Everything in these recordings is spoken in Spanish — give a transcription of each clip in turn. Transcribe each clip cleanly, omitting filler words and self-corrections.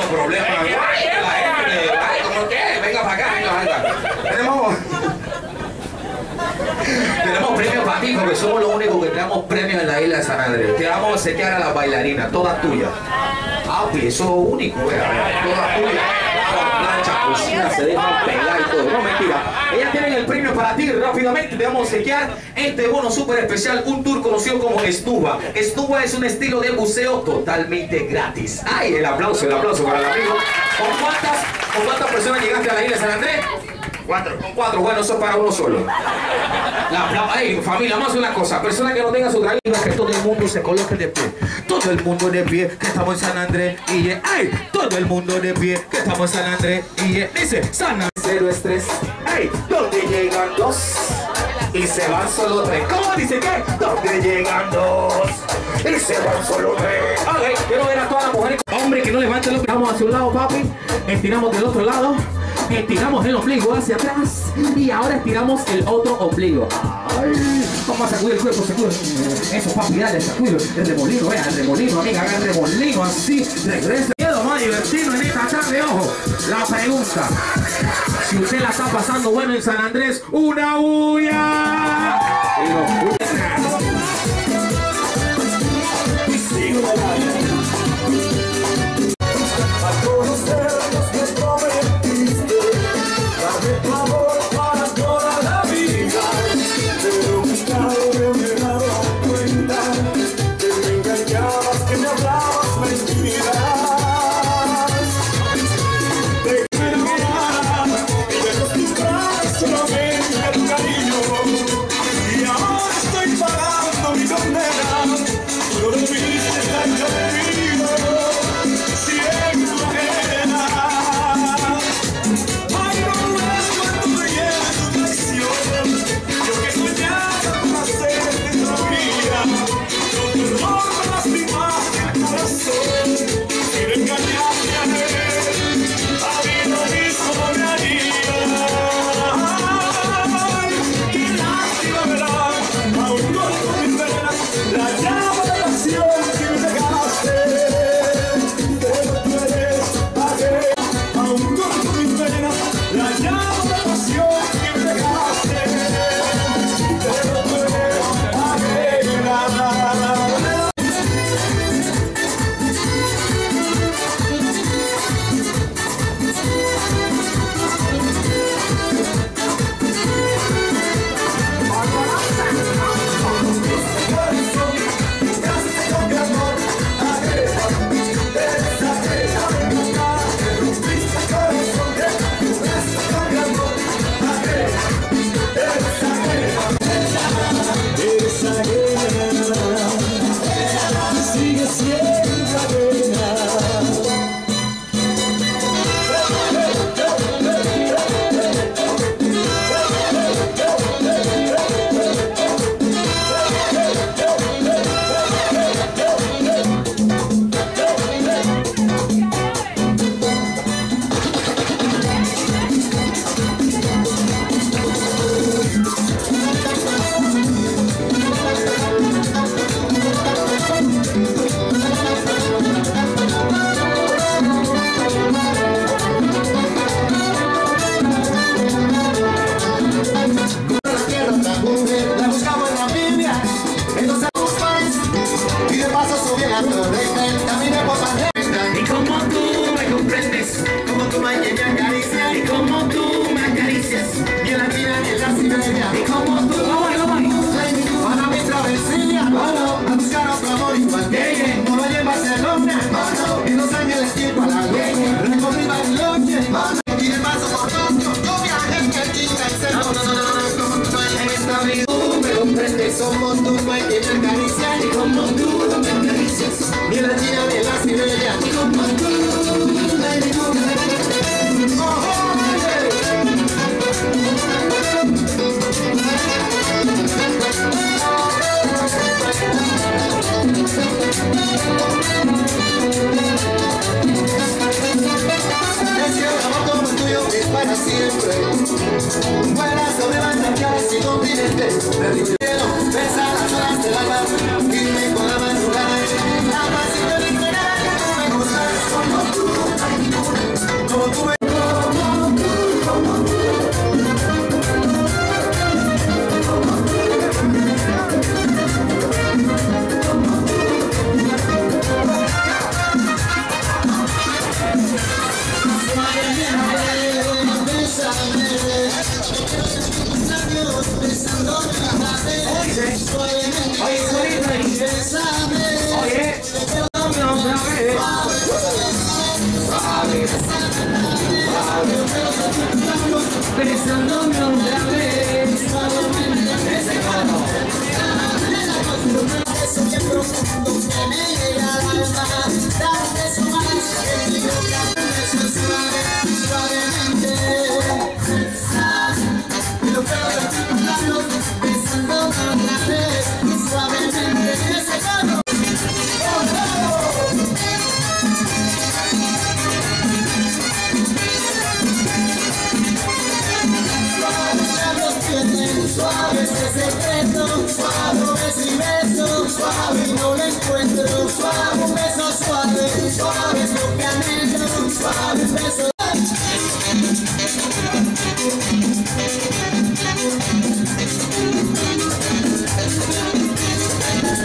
problemas. ¿Cómo que? Venga para acá, venga. Tenemos premios para ti porque somos los únicos que tenemos premios en la isla de San Andrés. Te vamos a obsequiar a las bailarinas, todas tuyas. Ah, pues eso es único, todas tuyas. Plancha, cocina, se dejan pegar y todo. No, mentira. Ellas tienen el premio para ti. Rápidamente te vamos a obsequiar este bono súper especial, un tour conocido como Snuba. Snuba es un estilo de buceo totalmente gratis. ¡Ay! El aplauso para el amigo. ¿Con cuántas personas llegaste a la isla de San Andrés? 4. Con 4, bueno, eso es para uno solo. Ay, familia, vamos a hacer una cosa. Persona que no tenga su traje, que todo el mundo se coloque de pie. Todo el mundo de pie, que estamos en San Andrés. Y ay, todo el mundo de pie, que estamos en San Andrés. Y dice, San Andrés, cero estrés. Ay, donde llegan 2 y se van solo 3. ¿Cómo dice qué? Donde llegan 2 y se van solo 3. Ok, quiero ver a todas las mujeres. Hombre, que no levanten lo que vamos hacia un lado, papi. Estiramos del otro lado. Estiramos el ombligo hacia atrás y ahora estiramos el otro ombligo. Ay, vamos a sacudir el cuerpo, sacudir. Eso, papi, dale, sacudir. El remolino, el remolino, amiga, haga el remolino así. Regresa. ¿Qué es lo más divertido en esta tarde? Ojo, la pregunta. Si usted la está pasando bueno en San Andrés, ¡una bulla! Somos tú, no hay que me acariciar. Y como tú no me acaricias, ni la China ni la Siberia. Y como tú no hay ninguna. Ese amor como el tuyo es para siempre. Vuela sobre banderas y continentes. Besa las horas del alba, dime con la madrugada, la paz y felicidad que tú me gustas como tú.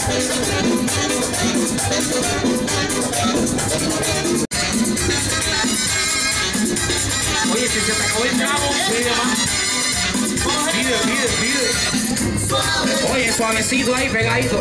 Oye, si se te acabó el chavo, pide más. Pide. Oye, suavecito ahí, pegadito.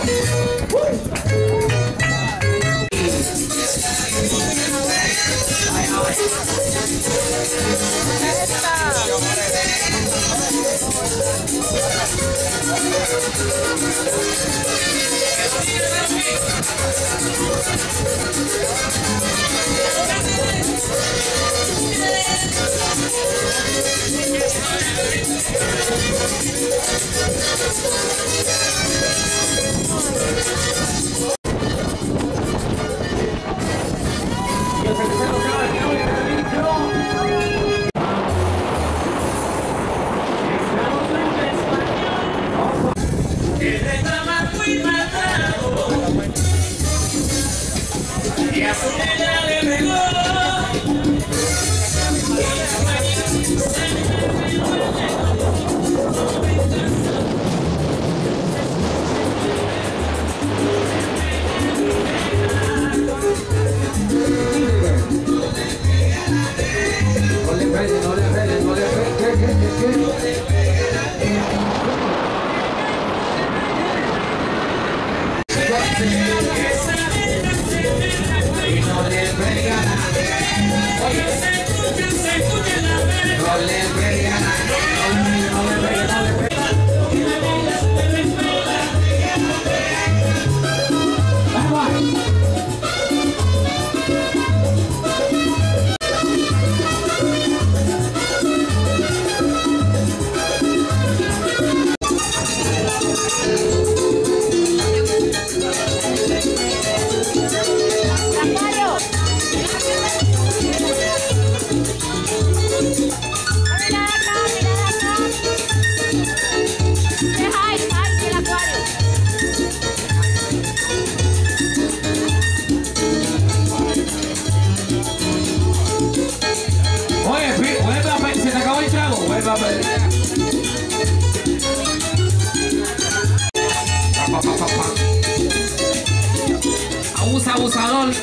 Abusador,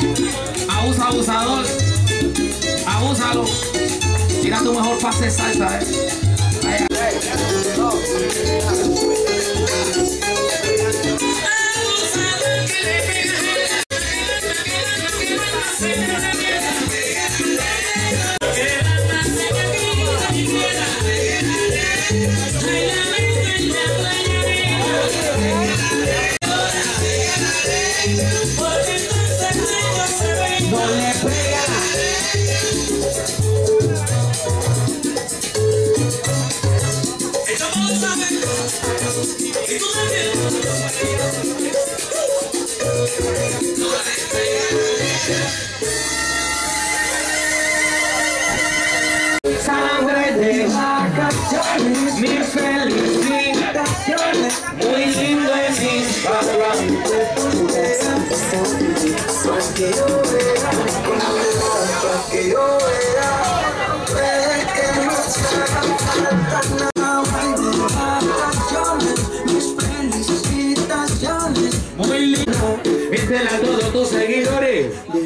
abusador, abúsalo. Tira tu mejor pase de salsa, Sangre de vacaciones, mis felicitaciones, muy lindo en mis parlantes. Que yo vea, que yo vea, que no se haga falta nada de vacaciones, mis felicitaciones, muy lindo. Vístela a todos tus seguidores.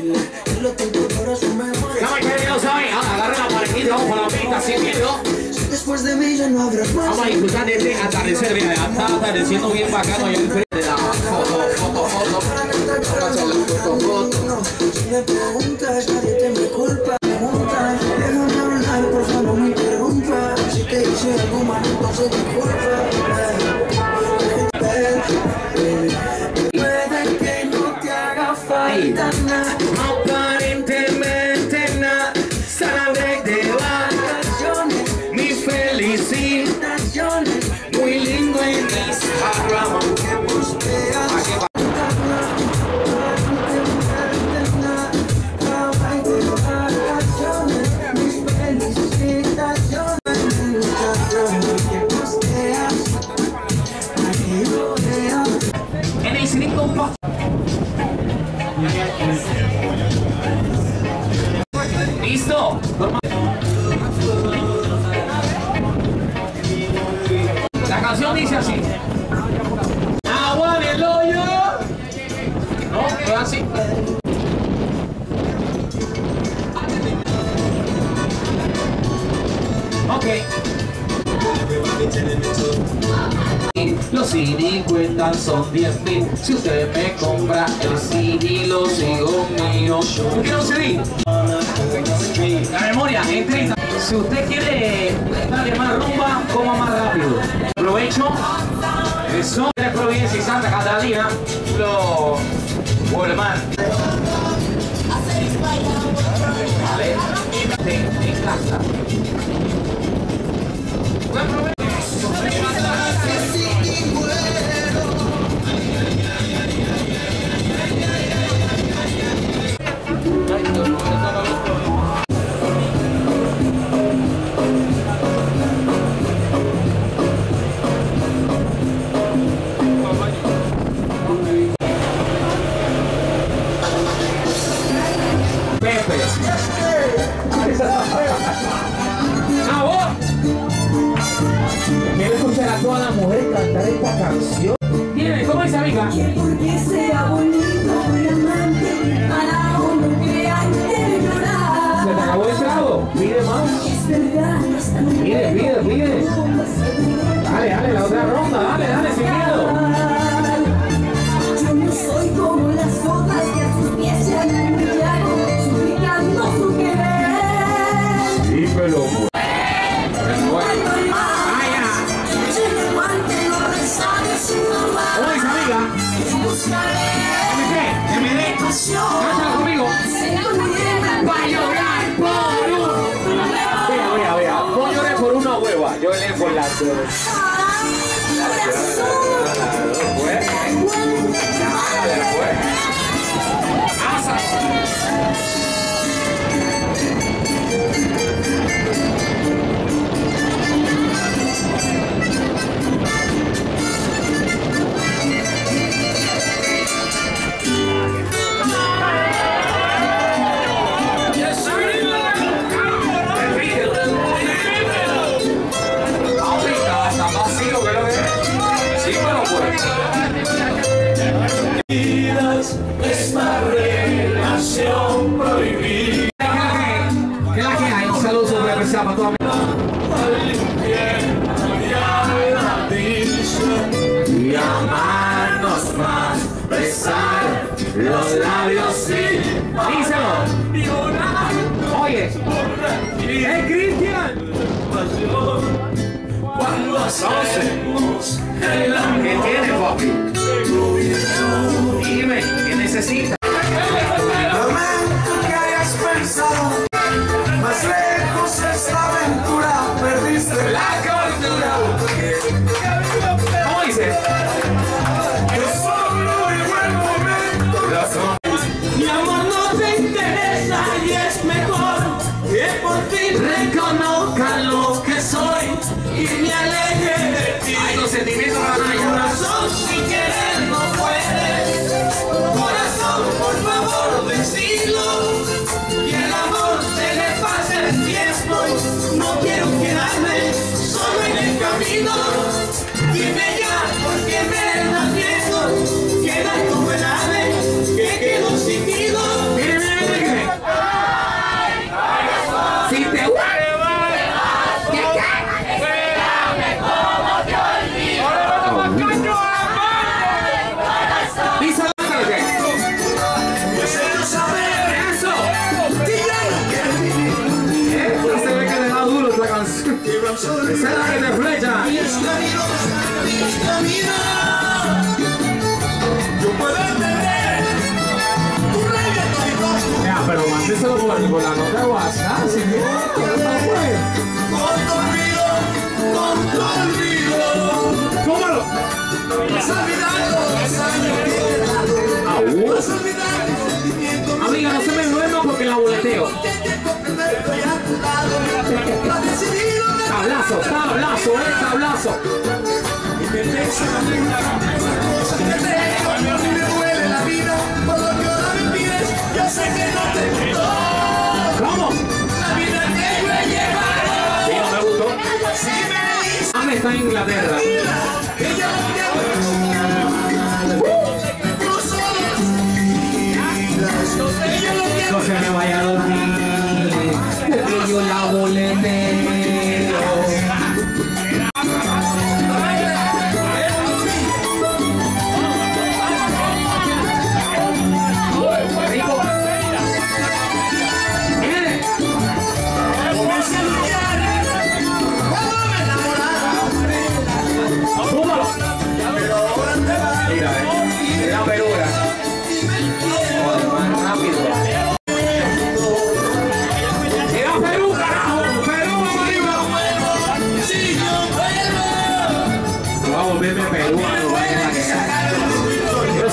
Agarra la parejita, vamos para la pista sin miedo. Después de mí ya no habrá más. Vamos a disfrutar de este atardecer, mira, está atardeciendo bien bacano allá al frente de la foto. Si me preguntas, nadie te me culpa. Preguntas, déjame hablar, por favor, no me interrumpas. Si te hice algo mal, entonces disculpa. Puede que no te haga falta nada. Aparentemente nada, sangre de vacaciones, mis felicitaciones, muy lindo en Instagram. ¿Listo? La canción dice así. Agua en el hoyo. Los CD cuentan son 10.000. Si usted me compra el CD, lo sigo mío. ¿Quiero un CD? La memoria en 30. Si usted quiere darle más rumba, coma más rápido. Provecho. Eso de Providencia y Santa Catalina. Lo Wolman. Vale. En casa. Buen provecho. ¿Quiere escuchar a toda la mujer cantar esta canción? ¿Tiene? ¿Cómo dice, amiga? Porque sea bonito y amante, para uno que antes de llorar. ¿Se te acabó el trago? Pide más. Es verdad, esta Pide. Dale, la otra ronda, dale, sin miedo. Yo no soy como las otras que a sus pies se han humillado, suplicando su querer. Dímelo, cántalo conmigo. Va a llorar por uno. Vea. Vos lloré por una hueva, yo lloré por las dos. Es una relación prohibida. ¿Qué es la que hay? Un saludo súper especial para toda mi... Y amarnos más, besar los labios y... Díselo. Oye, ¡hey, Cristian! Cuando hacemos el amor. ¿Qué tiene, papi? Dime, ¿qué necesitas? Lamento que hayas pensado más lejos esta aventura, perdiste la cordura. ¿Cómo dice? Yo solo vivo el momento. Mi amor no te interesa y es mejor que por fin reconozcan lo que soy y me aleje de ti. Hay los sentimientos de la raya. Corazón, si querer no puedes. Corazón, por favor, decilo. Que el amor se le pase el tiempo. No quiero quedarme solo en el camino. Dime ya, porque me da miedo. Queda como el ave que quedó sin nido. Mire. Si te esa es la que te flecha. Yo puedo entender tu rabia, tu disgusto. Ya, pero mándeselo por la nota de WhatsApp, si no, Con tu olvido. ¿Cómo lo? Has olvidado los años que has olvidado el sentimiento. Amiga, no se me duerma porque la boleteo. Tablazo, tablazo. Me duele la vida por lo que ahora me pides. Yo sé que no te gustó. ¿Cómo? La vida que yo he llevado. Sí, no me gustó. Si me dices Ame está en Inglaterra. que yo te No se me vaya a dormir, que yo la boleteo.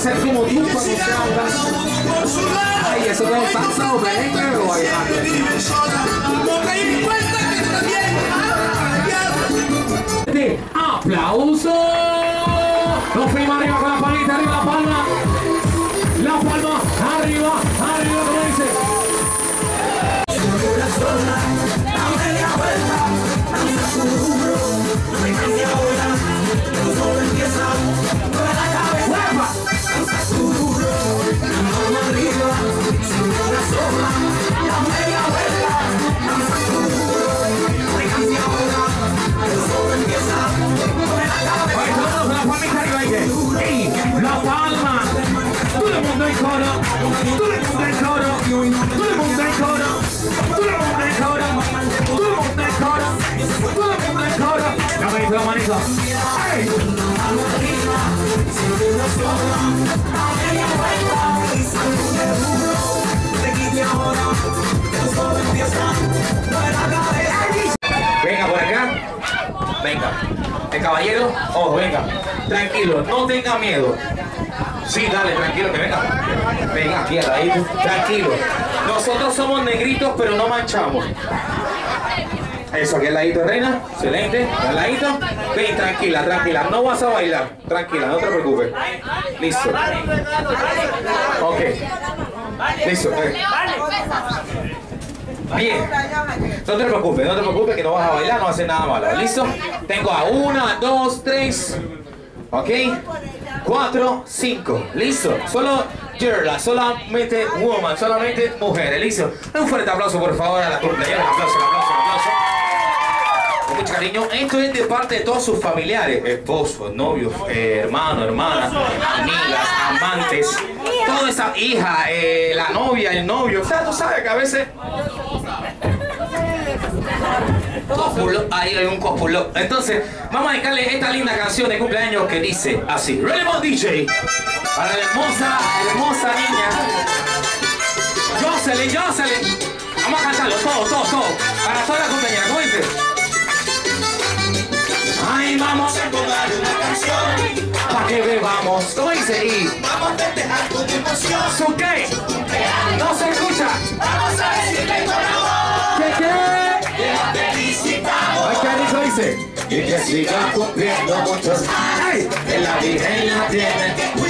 ser como tú cuando se habla. Ay, eso no es salsa o merengue o vallenato. ¡Aplauso! Nos fuimos arriba con la palita, arriba la palma. La palma, arriba, arriba, como dice. La palma, todo el mundo en coro, todo el mundo en coro, todo el mundo en coro, todo el mundo en coro, todo el mundo en coro, todo el mundo en coro. La manito, la manito. ¡Ay! Venga por acá. Venga. El caballero, oh, venga. Tranquilo, no tenga miedo. Sí, dale, tranquilo, que venga. Venga, aquí al ladito. Tranquilo. Nosotros somos negritos, pero no manchamos. Eso, aquí al ladito, reina. Excelente. Al ladito. Ven, tranquila, tranquila. No vas a bailar. Tranquila, no te preocupes. Listo. Ok. Listo. Bien. No te preocupes que no vas a bailar, no vas a hacer nada malo. ¿Listo? Tengo a 1, 2, 3. Ok. 4, 5. Listo. Solo girls, solamente woman, solamente mujeres. Listo. Un fuerte aplauso, por favor, a la cumpleañera. Aplauso. Con mucho cariño. Esto es de parte de todos sus familiares: esposos, novios, hermanos, hermanas, amigas, amantes. Toda esa hija, la novia, el novio. O sea, tú sabes que a veces. Cópulo, ahí hay un cópulo. Entonces, vamos a dedicarle esta linda canción de cumpleaños que dice así: Relevant DJ, para la hermosa niña Jocelyn. Vamos a cantarlo, todo. Para toda la compañera, ¿cómo dice? Ay, vamos a entonar una canción para que bebamos. ¿Cómo dice? Y vamos a festejar con emoción. ¿Su qué? No se escucha. Vamos a decirle con amor. ¿Qué? Que la felicitamos. Ay, ¿qué dice? Y que siga cumpliendo muchos años. Que la Virgen la tiene que cuidar.